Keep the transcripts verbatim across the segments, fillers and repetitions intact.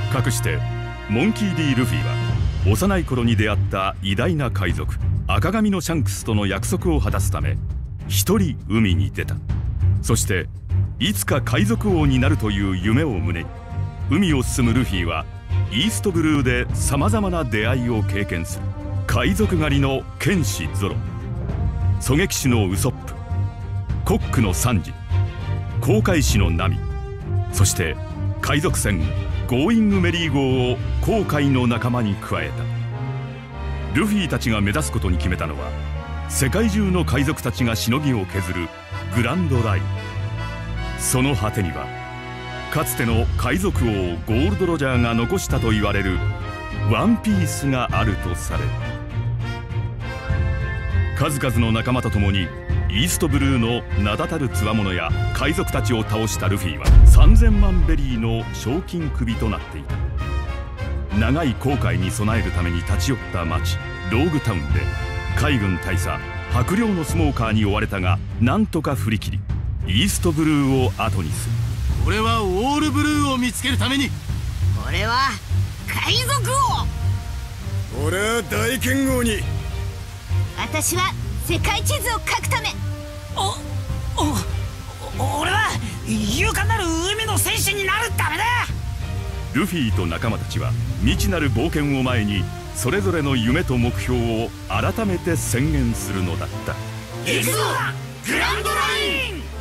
かくしてモンキー・ディ・ルフィは幼い頃に出会った偉大な海賊赤髪のシャンクスとの約束を果たすため一人海に出た。そしていつか海賊王になるという夢を胸に海を進むルフィはイーストブルーでさまざまな出会いを経験する。海賊狩りの剣士ゾロ、狙撃手のウソップ、コックのサンジ、航海士のナミ、そして海賊船ゴーイングメリー号を航海の仲間に加えた。ルフィたちが目指すことに決めたのは世界中の海賊たちがしのぎを削るグランドライン。その果てにはかつての海賊王ゴールド・ロジャーが残したと言われるワンピースがあるとされる。数々の仲間と共にイーストブルーの名だたるつわものや海賊たちを倒したルフィはさんぜんまんベリーの賞金首となっていた。長い航海に備えるために立ち寄った町ローグタウンで海軍大佐白陵のスモーカーに追われたがなんとか振り切りイーストブルーを後にする。 俺はオールブルーを見つけるために。 俺は海賊王。 俺は大剣豪に。 私は世界地図を書くため。 おお俺は勇敢なる海の戦士になるためだ。 ルフィと仲間たちは未知なる冒険を前にそれぞれの夢と目標を改めて宣言するのだった。 行くぞグランドライン。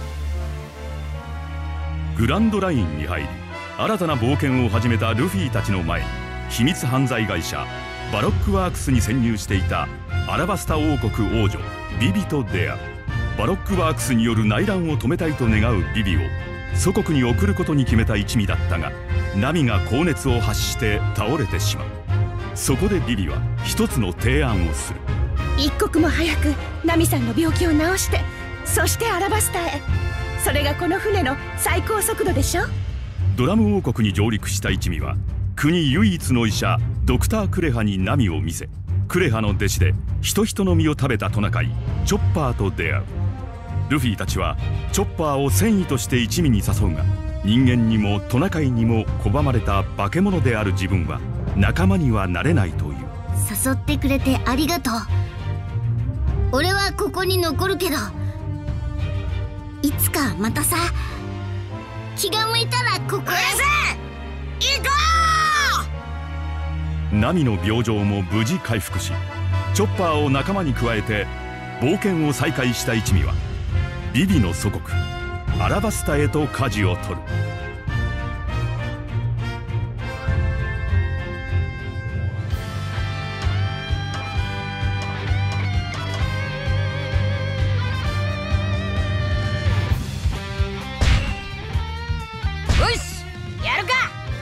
グランドラインに入り新たな冒険を始めたルフィたちの前に秘密犯罪会社バロックワークスに潜入していたアラバスタ王国王女ビビと出会う。バロックワークスによる内乱を止めたいと願うビビを祖国に送ることに決めた一味だったがナミが高熱を発して倒れてしまう。そこでビビは一つの提案をする。 一刻も早くナミさんの病気を治してそしてアラバスタへ。それがこの船の最高速度でしょ。 ドラム王国に上陸した一味は国唯一の医者ドクター・クレハにナミを見せクレハの弟子で人々の実を食べたトナカイチョッパーと出会う。ルフィたちはチョッパーを戦意として一味に誘うが人間にもトナカイにも拒まれた化け物である自分は仲間にはなれないという。 誘ってくれてありがとう。俺はここに残るけどいつかまたさ気が向いたらここへさ行こう。ナミの病状も無事回復しチョッパーを仲間に加えて冒険を再開した一味はビビの祖国アラバスタへと舵を取る。 よしやるか。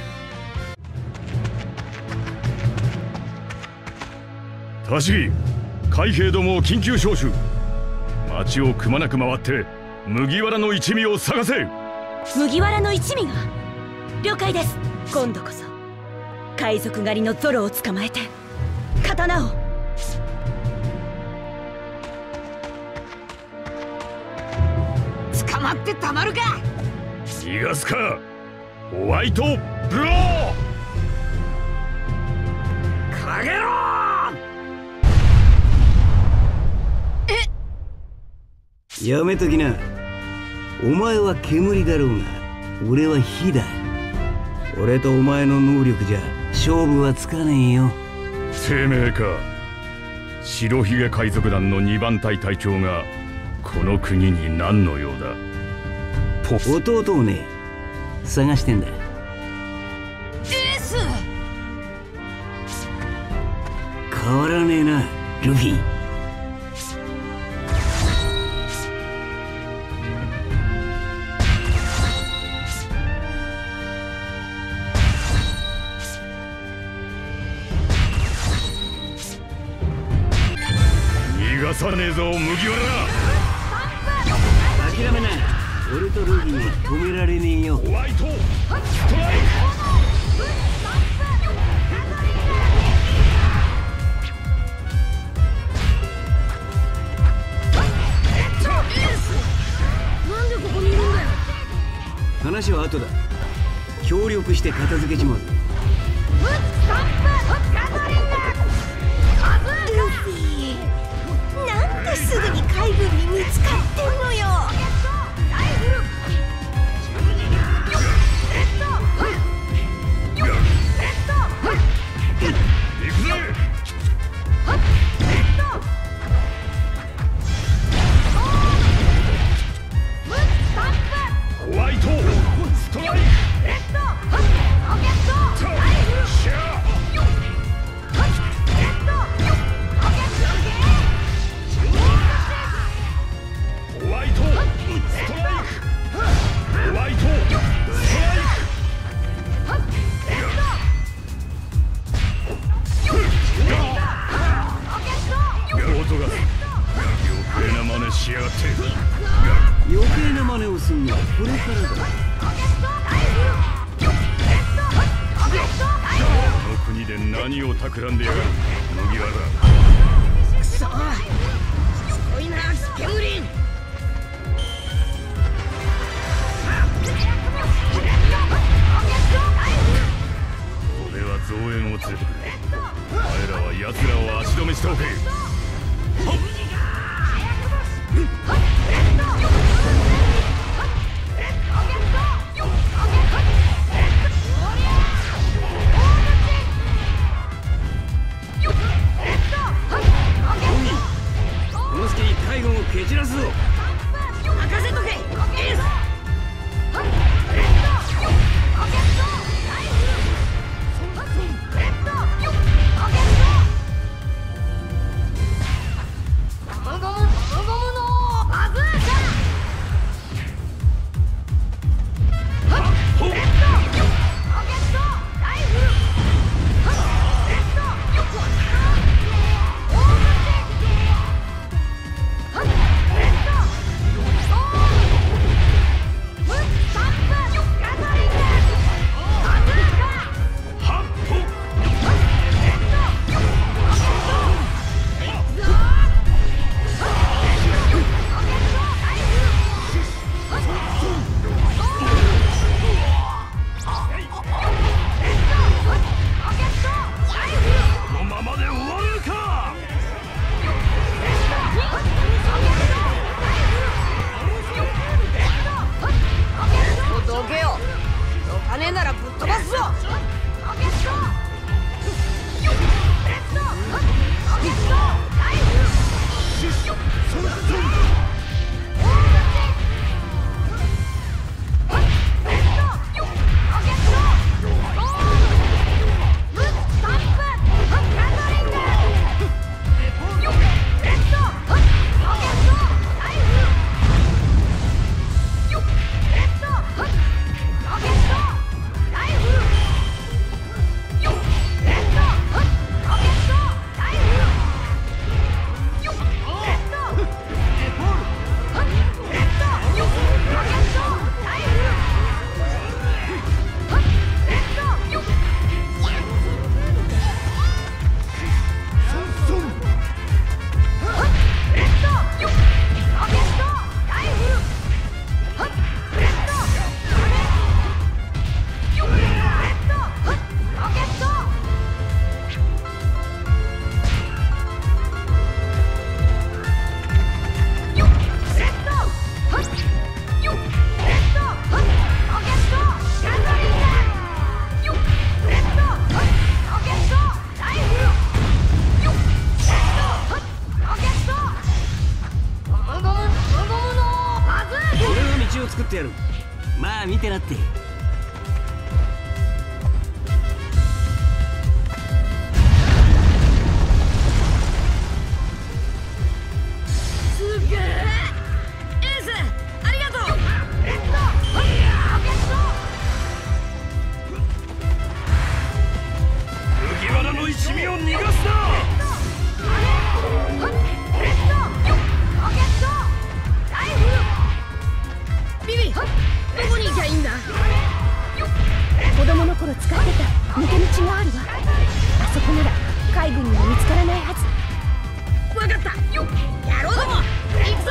タシギ、海兵どもを緊急招集。町をくまなく回って麦わらの一味を探せ。 麦わらの一味が了解です。今度こそ海賊狩りのゾロを捕まえて刀を。 捕まってたまるか。 逃がすかホワイトブロー。 かげろー。やめときな。お前は煙だろうが俺は火だ。俺とお前の能力じゃ勝負はつかねえよ。 てめえか。白ひげ海賊団のにばん隊隊長がこの国に何の用だ。 弟をね探してんだ。 エース変わらねえなルフィ。 逃がさねえぞ麦わら。 諦めない。俺とルフィは止められねえよ。 ホワイトストライク。 なんでここにいるんだよ。 話は後だ。協力して片付けちまう。 なんですぐに海軍に見つかってんのよ。 ホワイトストライク。ホワイトストライク。ホワイトストライク。オートガス、余計な真似しやがって。 余計な真似をするのはこれからだ。 この国で何を企んでやがる麦わら。 くそ、すごいなスケムリン。 俺は増援を連れてくる。お前らは奴らを足止めしておけ。 この隙に海軍を蹴散らすぞ。 任せとけ。エース。 作ってやる。まあ見てなって。 すげえ。エースありがとう。 麦わらの一味を逃がすな。 ビビ、どこに行きゃいいんだ。子供の頃使ってた抜け道があるわ。あそこなら海軍にも見つからないはず。わかった、やろうども。行くぞ。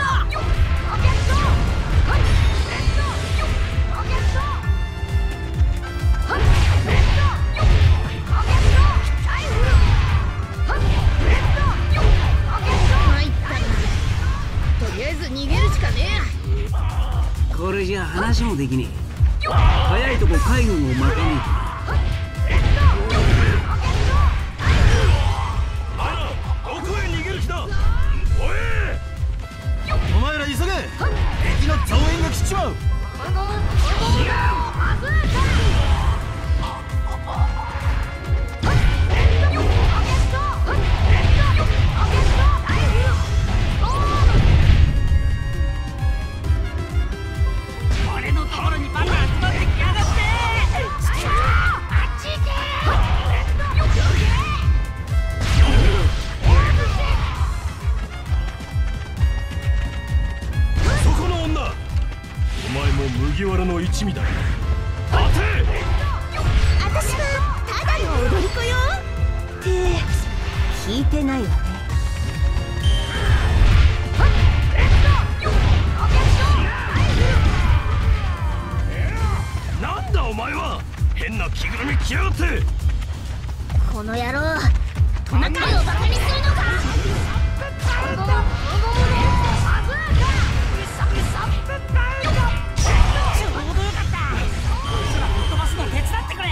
もできねえ。早いとこ海軍をまかねえとな。 お前ら急げ、敵の増援が来ちまう。 俺のところにバカ集まってきやがって。あっち行け。 そこの女、お前も麦わらの一味だ。待て。 私はただの踊り子よって聞いてないわね。 なんだお前は、変な着ぐるみ着やがって。 この野郎、トナカイをバカにするのか。 ちょうどよかった。空ぶっ飛ばすの手伝ってくれ。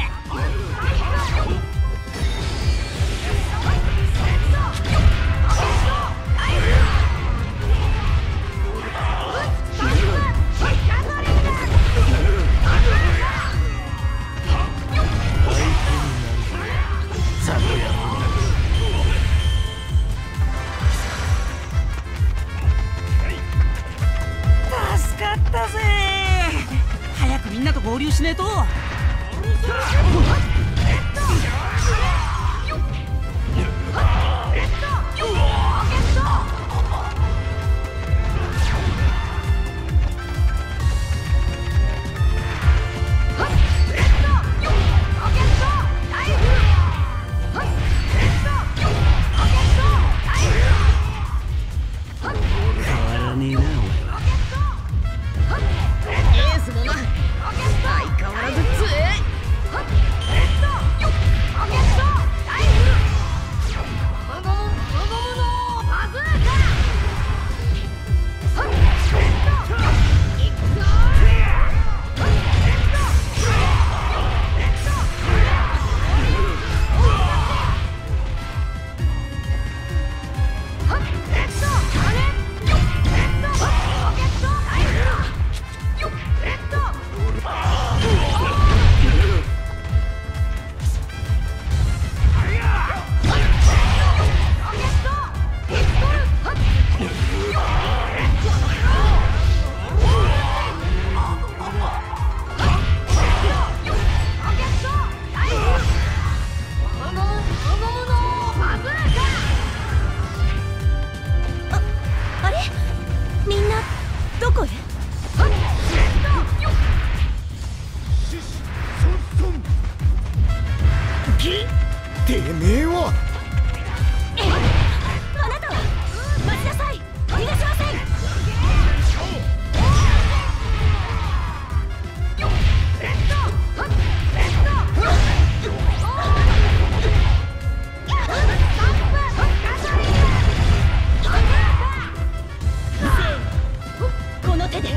助かったぜ。早くみんなと合流しねえと。 変わらねえなお前は。 エースもな相変わらず強え。あれ、みんなどこへ？ てめえは。 あなたは待ちなさい。逃がしません。この手で。 て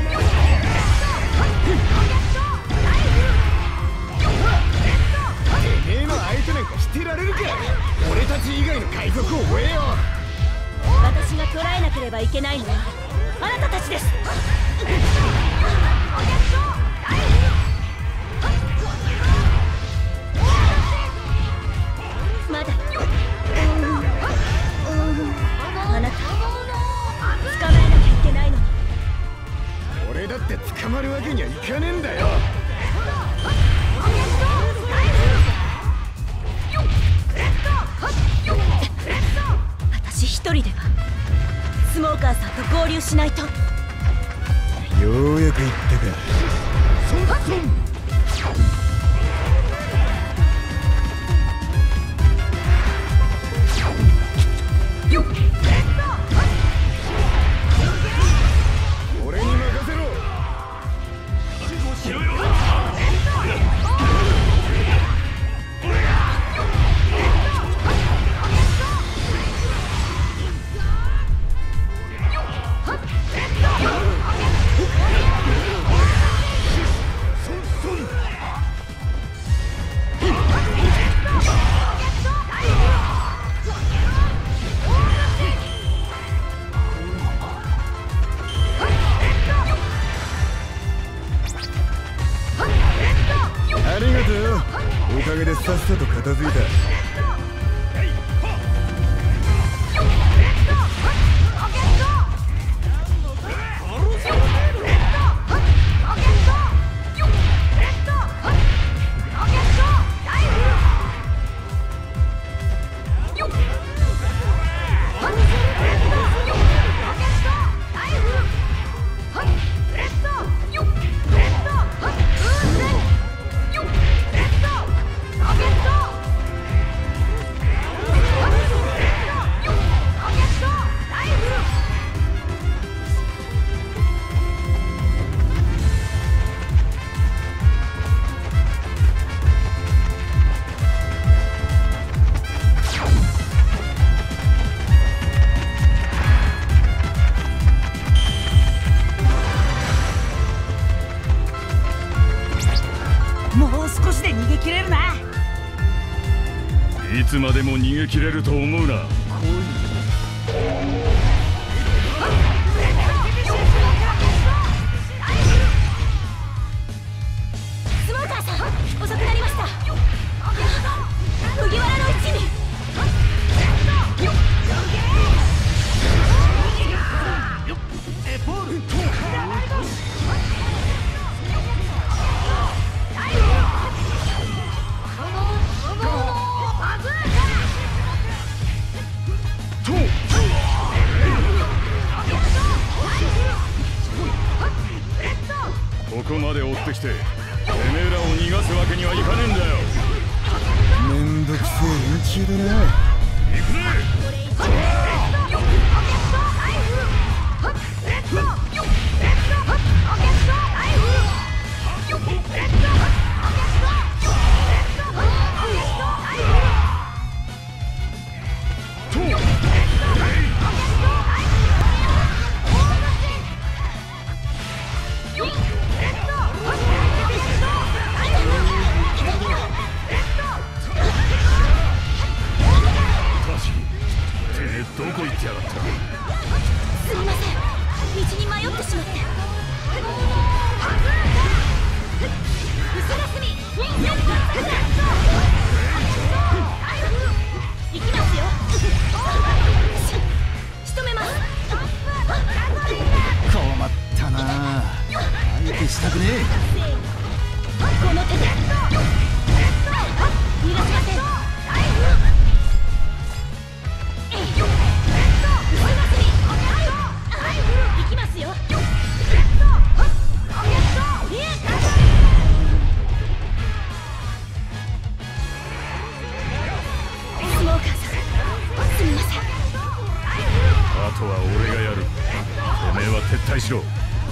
めえの相手なんかしてられるか。俺たち以外の海賊を追えよ。 私が捕らえなければいけないのはあなたたちです。まだあなた捕まえなきゃいけないのに。 俺だって捕まるわけにはいかねえんだよ。 私一人ではスモーカーさんと合流しないと。 ようやく言ったか。そんそん。俺に任せろ。しろよ。 おかげでさっさと片付いた。 いつまでも逃げ切れると思うな。 スモーカーさん、遅くなりました。麦わらの一味。 ここまで追ってきて、てめえらを逃がすわけにはいかねえんだよ。 めんどくせえ連中だな。 行くぜ。どこ行ってやがった。 すみません、道に迷ってしまって。後ろ隅行きますよ。仕留めます。 困ったな。相手したくねえ。 この手で逃がしません。行きますよ。スモーカーさん、すみません。 あとは俺がやる。てめえは撤退しろ。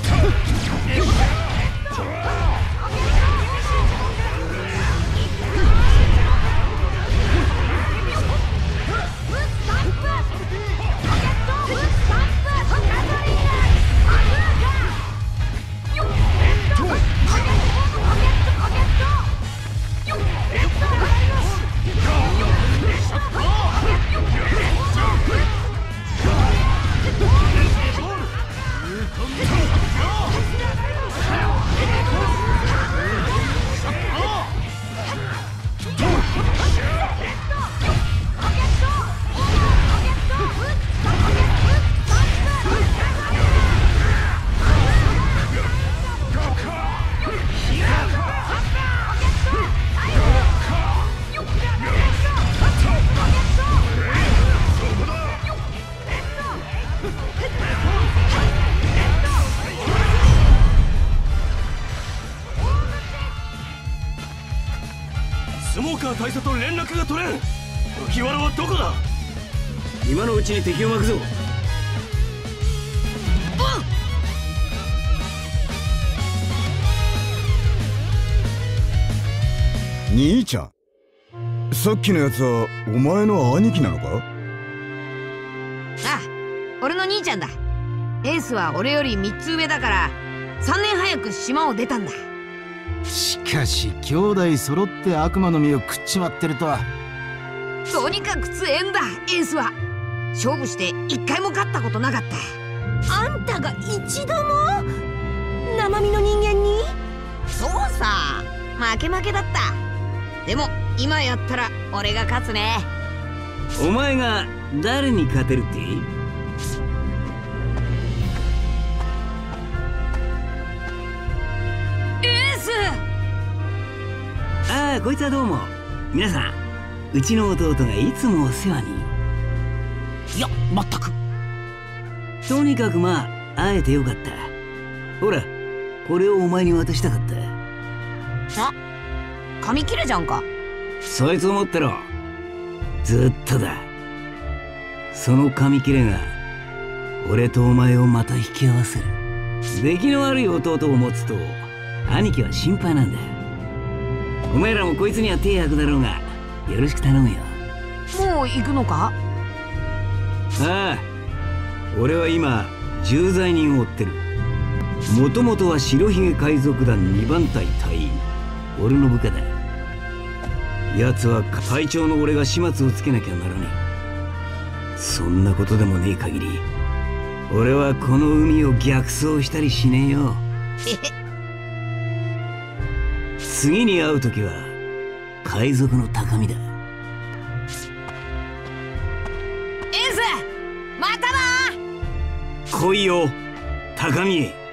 スモーカー大佐と連絡が取れん。麦わらはどこだ。 今のうちに敵を巻くぞ。 兄ちゃん、さっきのやつはお前の兄貴なのか。 ああ、俺の兄ちゃんだ。エースは俺よりみっつ上だからさんねん早く島を出たんだ。 しかし兄弟揃って悪魔の実を食っちまってるとは。 とにかく強えんだエースは。勝負して一回も勝ったことなかった。 あんたが一度も生身の人間に。 そうさ、負け負けだった。 でも今やったら俺が勝つね。 お前が誰に勝てるって？ エース。 ああ、こいつはどうも。皆さん、うちの弟がいつもお世話に。 いや、まったく。 とにかくまあ会えてよかった。ほら、これをお前に渡したかった。 あ、紙切れじゃんか。 そいつを持ってろ。ずっとだ。その紙切れが俺とお前をまた引き合わせる。出来の悪い弟を持つと兄貴は心配なんだ。お前らもこいつには手焼くだろうがよろしく頼むよ。 もう行くのか？ ああ、俺は今重罪人を追ってる。もともとは白ひげ海賊団にばん隊隊員、俺の部下だ。奴は隊長の俺が始末をつけなきゃならねえ。そんなことでもねえ限り俺はこの海を逆走したりしねえよ。次に会う時は海賊の高みだ。 エース、またな。 来いよ高みへ。